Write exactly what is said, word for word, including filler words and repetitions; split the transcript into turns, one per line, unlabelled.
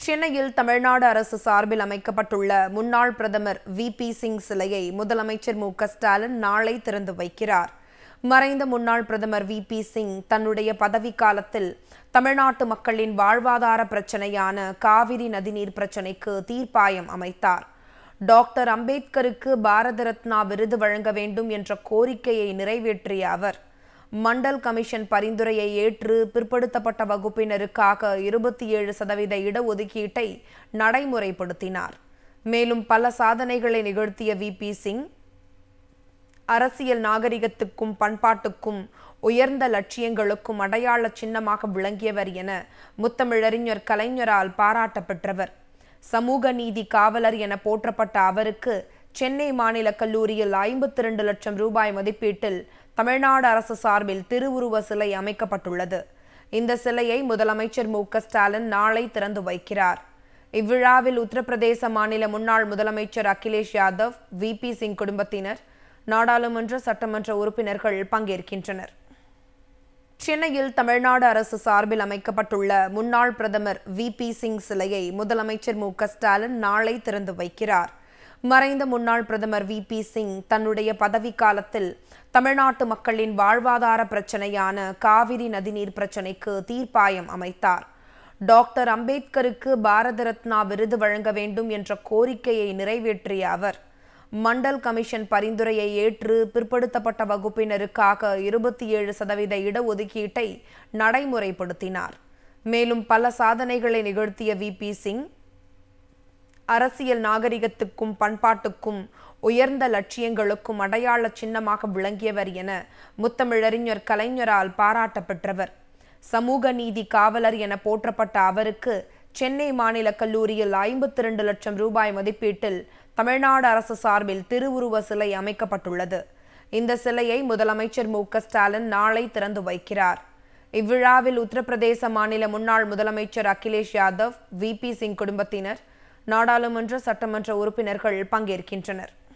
சென்னையில் தமிழ்நாடு அரசு சார்பில் அமைக்கப்பட்டுள்ள முன்னாள் பிரதமர் வி பி சிங் சிலையை முதலமைச்சர் எம் கே ஸ்டாலின் நாளை திறந்து வைக்கிறார். மறைந்த முன்னாள் பிரதமர் வி பி சிங் தன்னுடைய பதவிக்காலத்தில் தமிழ்நாட்டு மக்களின் வாழ்வாதார பிரச்சனையான காவிரி நதிநீர் பிரச்சினைக்கு தீர்ப்பாயம் அமைத்தார். டாக்டர் அம்பேத்கருக்கு பாரத ரத்னா விருது வழங்க வேண்டும் என்ற கோரிக்கையை நிறைவேற்றிய அவர் மண்டல் கமிஷன் பரிந்துரையை ஏற்று பிற்படுத்தப்பட்ட வகுப்பினருக்காக இருபத்தி ஏழு சதவீத இடஒதுக்கீட்டை நடைமுறைப்படுத்தினார். மேலும் பல சாதனைகளை நிகழ்த்திய வி பி சிங் அரசியல் நாகரிகத்துக்கும் பண்பாட்டுக்கும் உயர்ந்த லட்சியங்களுக்கும் அடையாள சின்னமாக விளங்கியவர் என முத்தமிழறிஞர் கலைஞரால் பாராட்ட பெற்றவர். சமூக நீதி காவலர் என போற்றப்பட்ட அவருக்கு சென்னை மாநில கல்லூரியில் ஐம்பத்தி இரண்டு லட்சம் ரூபாய் மதிப்பீட்டில் தமிழ்நாடு அரசு சார்பில் திருவுருவ சிலை அமைக்கப்பட்டுள்ளது. இந்த சிலையை முதலமைச்சர் எம் கே ஸ்டாலின் நாளை திறந்து வைக்கிறார். இவ்விழாவில் உத்தரப்பிரதேச மாநில முன்னாள் முதலமைச்சர் அகிலேஷ் யாதவ், வி பி சிங் குடும்பத்தினர், நாடாளுமன்ற சட்டமன்ற உறுப்பினர்கள் பங்கேற்கின்றனர். சென்னையில் தமிழ்நாடு அரசு சார்பில் அமைக்கப்பட்டுள்ள முன்னாள் பிரதமர் வி பி சிங் சிலையை முதலமைச்சர் எம் கே ஸ்டாலின் நாளை திறந்து வைக்கிறார். மறைந்த முன்னாள் பிரதமர் வி பி சிங் தன்னுடைய பதவிக்காலத்தில் தமிழ்நாட்டு மக்களின் வாழ்வாதார பிரச்சனையான காவிரி நதிநீர் பிரச்சினைக்கு தீர்ப்பாயம் அமைத்தார். டாக்டர் அம்பேத்கருக்கு பாரத ரத்னா விருது வழங்க வேண்டும் என்ற கோரிக்கையை நிறைவேற்றிய அவர் மண்டல் கமிஷன் பரிந்துரையை ஏற்று பிற்படுத்தப்பட்ட வகுப்பினருக்காக இருபத்தி ஏழு சதவீத இடஒதுக்கீட்டை நடைமுறைப்படுத்தினார். மேலும் பல சாதனைகளை நிகழ்த்திய வி பி சிங் அரசியல் நாகரிகத்துக்கும் பண்பாட்டுக்கும் உயர்ந்த லட்சியங்களுக்கும் அடையாள சின்னமாக விளங்கியவர் என முத்தமிழறிஞர் கலைஞரால் பாராட்ட பெற்றவர். சமூக நீதி காவலர் என போற்றப்பட்ட அவருக்கு சென்னை மாநில கல்லூரியில் ஐம்பத்தி இரண்டு லட்சம் ரூபாய் மதிப்பீட்டில் தமிழ்நாடு அரசு சார்பில் திருவுருவ சிலை அமைக்கப்பட்டுள்ளது. இந்த சிலையை முதலமைச்சர் எம் கே ஸ்டாலின் நாளை திறந்து வைக்கிறார். இவ்விழாவில் உத்தரப்பிரதேச மாநில முன்னாள் முதலமைச்சர் அகிலேஷ் யாதவ், வி பி சிங் குடும்பத்தினர், நாடாளுமன்ற சட்டமன்ற உறுப்பினர்கள் பங்கேற்கின்றனர்.